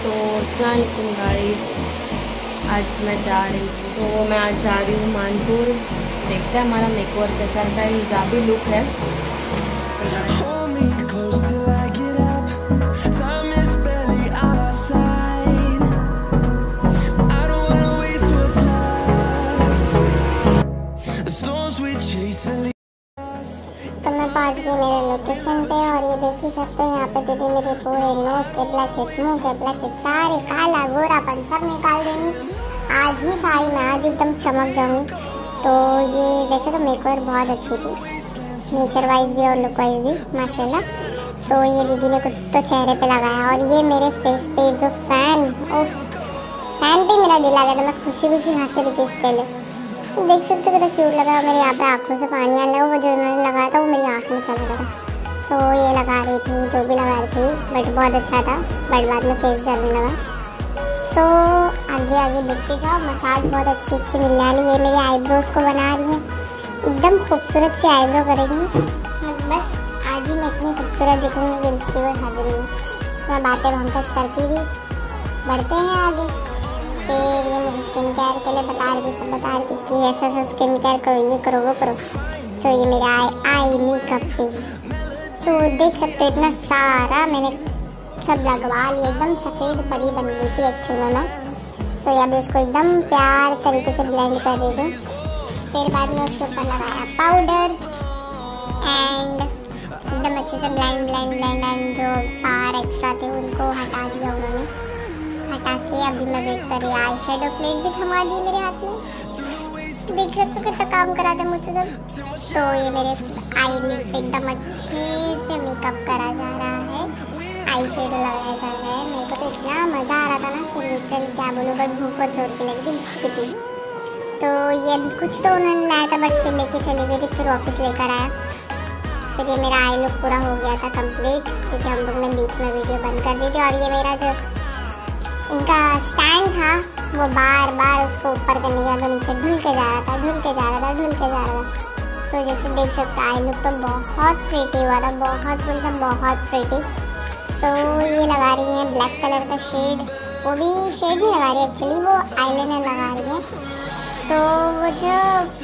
अस्सलाम वालेकुम गाइस, आज मैं जा रही हूँ मैं आज जा रही हूँ मानपुर। देखते हैं हमारा मेकओवर कैसा रहता है। हिजाबी लुक है। तो मैं पहुंच गई मेरे लोकेशन पे और ये देख ही सकते हो यहाँ पे दीदी मेरे पूरे नोज के ब्लैक हेड्स, मुँह के ब्लैक हेड्स, सारे काला गोरापन सब निकाल देंगी आज ही सारी। मैं आज एकदम चमक जाऊंगी। तो ये वैसे तो मेकओवर बहुत अच्छी थी, नेचर वाइज भी और लुक वाइज भी माशाल्लाह। तो ये दीदी ने कुछ तो चेहरे पे लगाया और ये मेरे फेस पे जो फैन पे मेरा दिल आ गया। तो मैं खुशी खुशी हंस रही थी इसके लिए। देख सकते हो कितना क्यूट लगा। मेरे यहाँ पे आँखों से पानी आ रहा है। वो जो उन्होंने लगाया था वो मेरी आँख में चला गया था। तो ये लगा रही थी जो भी लगा रही थी, बट बहुत अच्छा था। बट बाद में फेस जलने लगा। तो आगे आगे देखते जाओ। मसाज बहुत अच्छी अच्छी मिलने वाली। ये मेरी आईब्रोज को बना रही है, एकदम खूबसूरत सी आईब्रो करेंगी। बस आज ही मैं इतनी खूबसूरत दिखूँगी कि इसकी कोई हद नहीं। मैं बातें भंकस करती भी बढ़ते हैं आगे। फिर ये मुझे स्किन केयर के लिए बता रही थी, सब बता रही थी कि ऐसा ऐसा स्किन केयर करो, ये करो वो करो। सो ये मेरा आई मेकअप भी। सो देख सकते हो इतना सारा मैंने सब लगवा लिया। एकदम सफ़ेद परी बन गई थी एक्चुअली में। सो अभी उसको एकदम प्यार तरीके से ब्लेंड कर रही थी। फिर बाद में उसके ऊपर लगाया पाउडर एंड एकदम अच्छे से ब्लेंड एंड जो बाहर एक्स्ट्रा थे उनको हटा दिया उन्होंने। हटा के अभी मैं वेट कर रही। आई शेडो प्लेट भी थमा दी मेरे हाथ में। देख सकते हो कितना काम करा था मुझसे सब। तो ये मेरे आई लिड पे एकदम अच्छे से मेकअप करा जा रहा है, आई शेडो लगाया जा रहा है। मेरे को तो इतना मज़ा आ रहा था ना कि लिटरली क्या बोलूँ, बट भूख को छोड़ के लगी थी। तो ये अभी कुछ तो उन्होंने लाया था बट फिर लेके चली गई थी। फिर वापस लेकर आया। फिर ये मेरा आई लुक पूरा हो गया था कंप्लीट, क्योंकि हम लोग ने बीच में वीडियो बंद कर दी थी। और ये मेरा जो इनका स्टैंड था वो बार बार उसको ऊपर करने का तो नीचे ढुल के जा रहा था। तो जैसे देख सकते हैं आई लुक तो बहुत प्रीटी हुआ था, बहुत प्रीटी। सो ये लगा रही है ब्लैक कलर का शेड। वो भी शेड नहीं लगा रही एक्चुअली, वो आईलाइनर लगा रही है। तो वो जो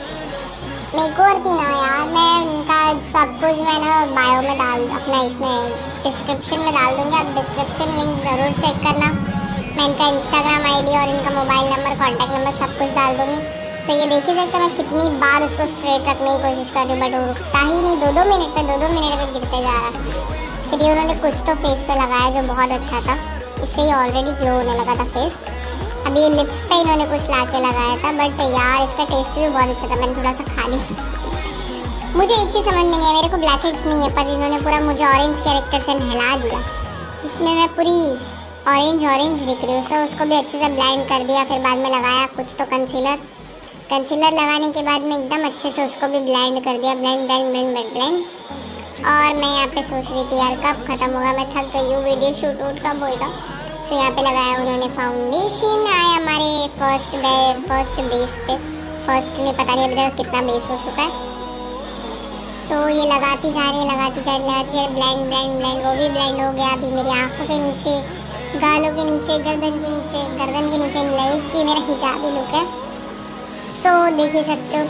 मेकओवर थी ना यार, मैं उनका सब कुछ मैं ना बायो में डाल अपना इसमें डिस्क्रिप्शन में डाल दूँगी। आप डिस्क्रिप्शन लिंक ज़रूर चेक करना। मैं इनका इंस्टाग्राम आईडी और इनका मोबाइल नंबर, कॉन्टैक्ट नंबर सब कुछ डाल दूँगी। तो ये देख ही सकते मैं कितनी बार उसको स्ट्रेट रखने की कोशिश कर रही हूँ, बट वो रुकता ही नहीं। दो मिनट पे गिरते जा रहा। फिर ये उन्होंने कुछ तो फेस पे लगाया जो बहुत अच्छा था। इससे ही ऑलरेडी ग्लो होने लगा था फेस। अभी ये लिप्स पे इन्होंने कुछ ला के लगाया था, बट यार इसका टेस्ट भी बहुत अच्छा था। मैंने थोड़ा सा खा लिया। मुझे एक चीज़ समझ में नहीं है, मेरे को ब्लैक हेड्स नहीं है, पर इन्होंने पूरा मुझे ऑरेंज कैरेक्टर से नहला दिया। इसमें मैं पूरी ऑरेंज दिख रही हूँ। सो उसको भी अच्छे से ब्लेंड कर दिया। फिर बाद में लगाया कुछ तो कंसीलर लगाने के बाद में एकदम अच्छे से उसको भी ब्लेंड कर दिया। ब्लेंड। और मैं यहाँ पे सोच रही थी यार कब खत्म होगा, मैं थक गई हूँ, वीडियो शूट कब होगा। तो यहाँ पे लगाया उन्होंने फाउंडेशन। आया हमारे फर्स्ट बेस पे। फर्स्ट नहीं पता नहीं अभी तक कितना बेस हो चुका है। तो ये लगाती जा रही है ब्लेंड। वो भी ब्लेंड हो गया। अभी मेरी आँखों के नीचे, गालों के नीचे, गर्दन के नीचे लेस की मेरा हिजाबी लुक है। तो देख ही सकते हो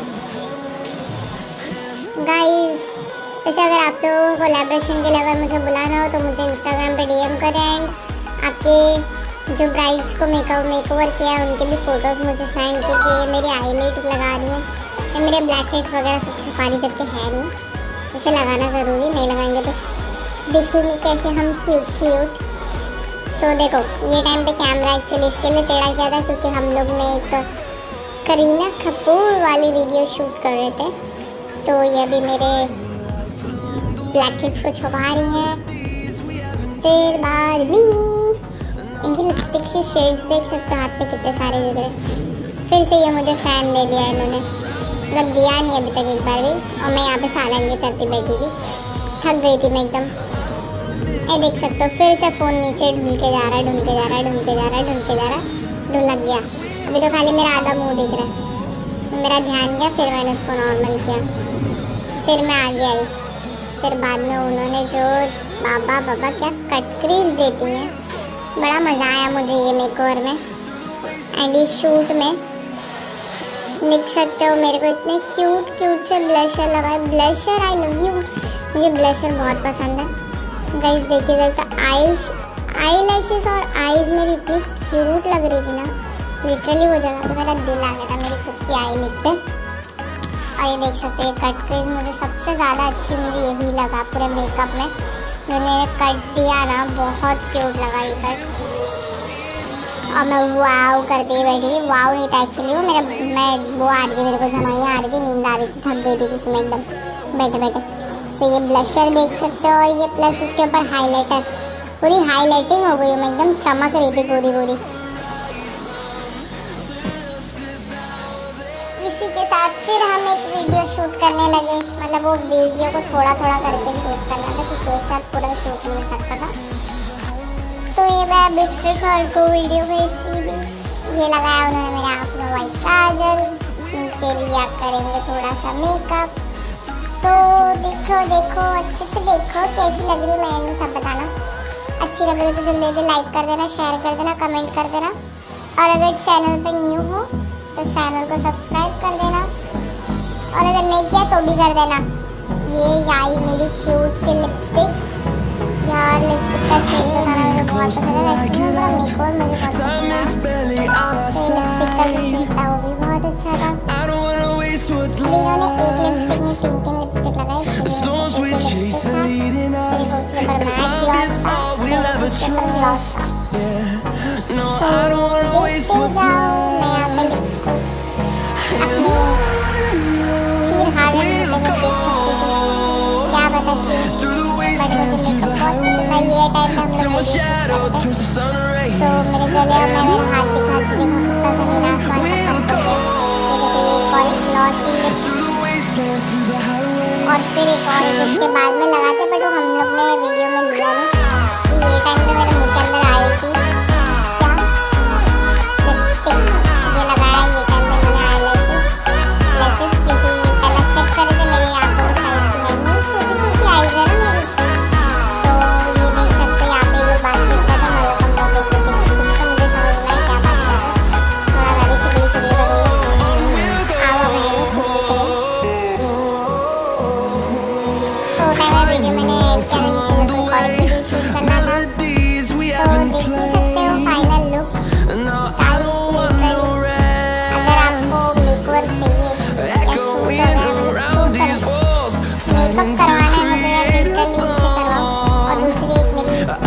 गाइस। वैसे अगर आप लोगों को कोलैबोरेशन के लिए अगर मुझे बुलाना हो तो मुझे इंस्टाग्राम पे डीएम करें। एंड आपके जो ब्राइड्स को मेकओवर किया है उनके भी फोटोज़ मुझे सेंड कीजिए। मेरी आईलाइट लगा रही है, ये मेरे ब्लैक हेड्स वगैरह सब छुपा रही, जबकि है नहीं। इसे लगाना ज़रूरी, नहीं लगाएंगे तो दिखेंगे कैसे हम क्यूट। तो देखो ये टाइम पे कैमरा एक्चुअली इसके लिए टेढ़ा किया था क्योंकि हम लोग ने एक करीना कपूर वाली वीडियो शूट कर रहे थे। तो ये अभी मेरे ब्लैक हेड्स को छुपा रही हैं। फिर बाद में इनकी लिपस्टिक के शेड्स देख सकते हो, हाथ पे कितने सारे दिख रहे। फिर से ये मुझे फ़ैन दे दिया इन्होंने, मतलब दिया नहीं अभी तक एक बार भी। और मैं यहाँ पे सालंगी करती बैठी थी, थक गई थी मैं एकदम। ये देख सकते हो फिर से फ़ोन नीचे ढूंढ के जा रहा है, ढूंढ लग गया। अभी तो खाली मेरा आधा मुंह दिख रहा है। मेरा ध्यान गया, फिर मैंने उसको नॉर्मल किया। फिर मैं आगे आई। फिर बाद में उन्होंने जो बाबा क्या कट क्रीज देती हैं, बड़ा मज़ा आया मुझे ये मेकओवर में एंड इस शूट में। देख सकते हो मेरे को इतने क्यूट क्यूट से ब्लशर लगा है। ब्लशर आई लव यू, मुझे ब्लशर बहुत पसंद है गाइस। देखिए सकते आई लैशेस और आईज मेरी इतनी क्यूट लग रही थी ना, लिटरली वो जगह पे मेरा दिल आ गया था मेरी खुद की आई लिप पे। और ये देख सकते हैं कट क्रीज मुझे सबसे ज़्यादा अच्छी मुझे यही लगा पूरे मेकअप में। मैंने कट दिया ना, बहुत क्यूट लगा ये कट। और मैं वाव करते ही बैठी थी। वाव नहीं था एक्चुअली वो मैं वो आ रही थी, मेरे को समझ आ रही थी, नींद आ रही थी, थक गई थी उसमें एकदम बैठे बैठे। तो ये ब्लशर देख सकते हो और ये प्लस उसके ऊपर हाईलाइटर, पूरी हाईलाइटिंग हो गई, मैं एकदम चमक रही थी पूरी पूरी। इसी के साथ फिर हम एक वीडियो शूट करने लगे, मतलब वो वीडियो को थोड़ा थोड़ा करके शूट करना था क्योंकि एक साथ पूरा शूट नहीं हो सकता था। तो ये मैं बिस्किट हॉल को वीडियो भेजी, ये लगाया उन्होंने मेरे आँख में वाइट काजल, नीचे लिया करेंगे थोड़ा सा मेकअप। तो देखो देखो अच्छे से देखो कैसी लग रही है, मैंने सब बताना। अच्छी लग रही तो जल्दी लाइक कर देना, शेयर कर देना, कमेंट कर देना। और अगर चैनल पर न्यू हो तो चैनल को सब्सक्राइब कर देना, और अगर नहीं किया तो भी कर देना। ये आई मेरी क्यूट सी लिपस्टिक, यार लिपस्टिक का शेड जो था ना मुझे बहुत पसंद है। एक्चुअली मेरा मेकओवर मुझे बहुत पसंद है, तो लिपस्टिक का जो शेड था वो भी बहुत अच्छा था। अभी इन्होंने एक लिपस्टिक में 3 लिपस्टिक लगाए, तो उसके ऊपर मैट ग्लॉस था, उसके ऊपर ग्लॉस था। तो देखते जाओ, मैं यहाँ पे लिपस्टिक अपने चीर हार में देख सकती थी, क्या बता थी बट मुझे मेकअप बहुत पसंद है। ये टाइम में हम लोग तो मेरे गले और मैं मेरे हाथ दिखाती थी, हंसता था मेरा आसमान खत्म हो गया। ये देखो ये एक और ग्लॉसी लिप, और फिर एक और इसके बाद में लगाते बट वो हम लोग ने वीडियो में लिया नहीं। ये टाइम पे मेरे मुँह के अंदर आई थी क्या लिपस्टिक, ये लगाया ये टाइम पे मैंने आई लैशेस क्योंकि पहले चेक कर रहे थे मेरी आंखों के साइड में नहीं छोटी छोटी आईज है ना मेरी। तो ये देख सकते हैं यहाँ पे जो बात करता था मतलब हम लोग देखते थे, कुछ तो मुझे समझ में क्या बात कर रहा है। थोड़ा गाड़ी चुगली चुगली करूँगी, आओ मैंने चुगली करें। तो टाइम वीडियो मैंने एड किया क्योंकि मेरे को कॉलेज में शूट करना था। तो देख ही सकते हो फाइनल लुक। अगर आपको मेकओवर चाहिए या शूट हो रहा है मतलब शूट करो, मेकअप करवाना है मुझे या लिटरली इससे करवाओ। और दूसरी एक मेरी दोस्त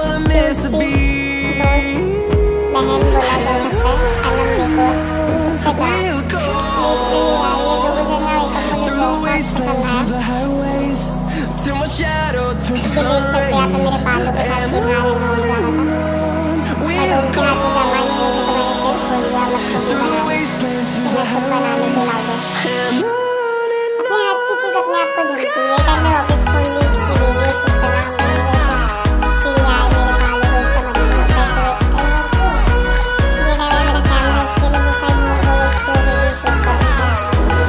बहन बोला जा सकता है अलम मेकओवर, उससे कहा लिटरली यार ये 2 जना मेकअप मुझे बहुत पसंद आया। ये देख सकते हैं यहाँ पे मेरे बालों के साथ सिंगार होने जा रहा था बट उनके हाथ में जमा नहीं, मुझे तो मैंने फिर छोड़ दिया, मतलब मैं खुद बनाने के लागे। अपने हाथ की चीज़ अपने आप को झलकती है। ये टाइम में वापस खोल ली इसकी वीडियो शूट करना हम नहीं गए थे, फिर आए मेरे बालों को एकदम अच्छे से सेट करके। ये टाइम में मेरा कैमरा इसके लिए वो साइड मूव हो गया तो वीडियो शूट कर रहा था।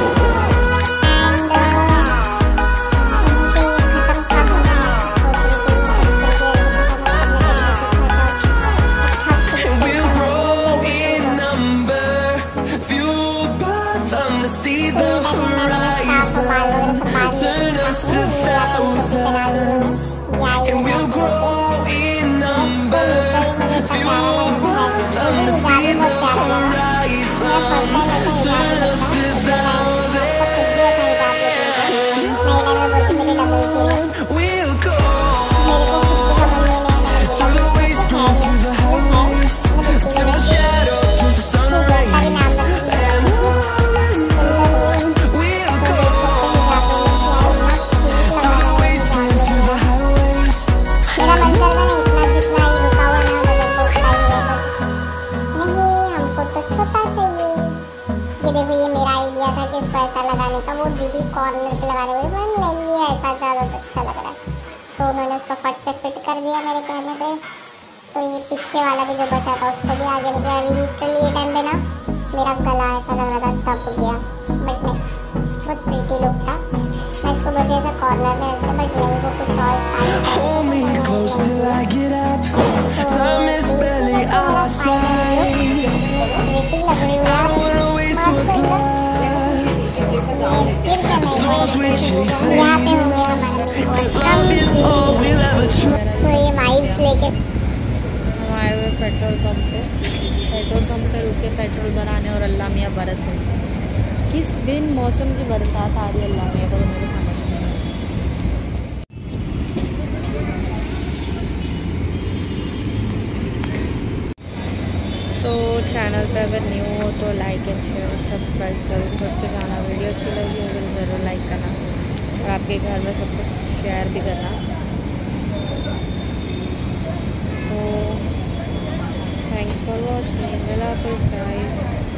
Turn us to thousands, and we'll grow in number. Fuel them to see the horizon. Turn us to thousands. We'll go through the wastelands, through the highways, till my shadow turns to sun rays. देखो ये मेरा idea था कि इसको ऐसा लगाने का, वो दीदी कॉर्नर पे लगा रहे हुए नहीं ये ऐसा ज़्यादा अच्छा लग रहा है, तो उन्होंने उसको फट से फिट कर दिया मेरे कहने पे। तो ये पीछे वाला भी जो बचा था उसको भी आगे लग गया। लिटरली ये टाइम पे ना मेरा गला ऐसा लग रहा था दब गया, बट नहीं बहुत प्रीटी लुक था। मैं इसको बोलती ऐसा कॉर्नर में रखते बट नहीं, वो कुछ और storms we're chasing, यहाँ पे हो गया हमारा love is all we'll ever try. तो ये वाइब्स लेके हम आए हुए पेट्रोल पंप पे रुके पेट्रोल भराने, और अल्लाह मियाँ बरस है। किस बिन मौसम की बरसात आ रही है अल्लाह मियाँ को, तो मेरे समझ नहीं आ रहा। तो चैनल पे अगर न्यू हो तो लाइक एंड शेयर और सब्सक्राइब जरूर करके जाना। वीडियो अच्छी लगी हो तो ज़रूर लाइक करना, और आपके घर में सबको शेयर भी करना। तो थैंक्स फॉर वॉचिंग, अल्लाह हाफ़िज़ गाइस।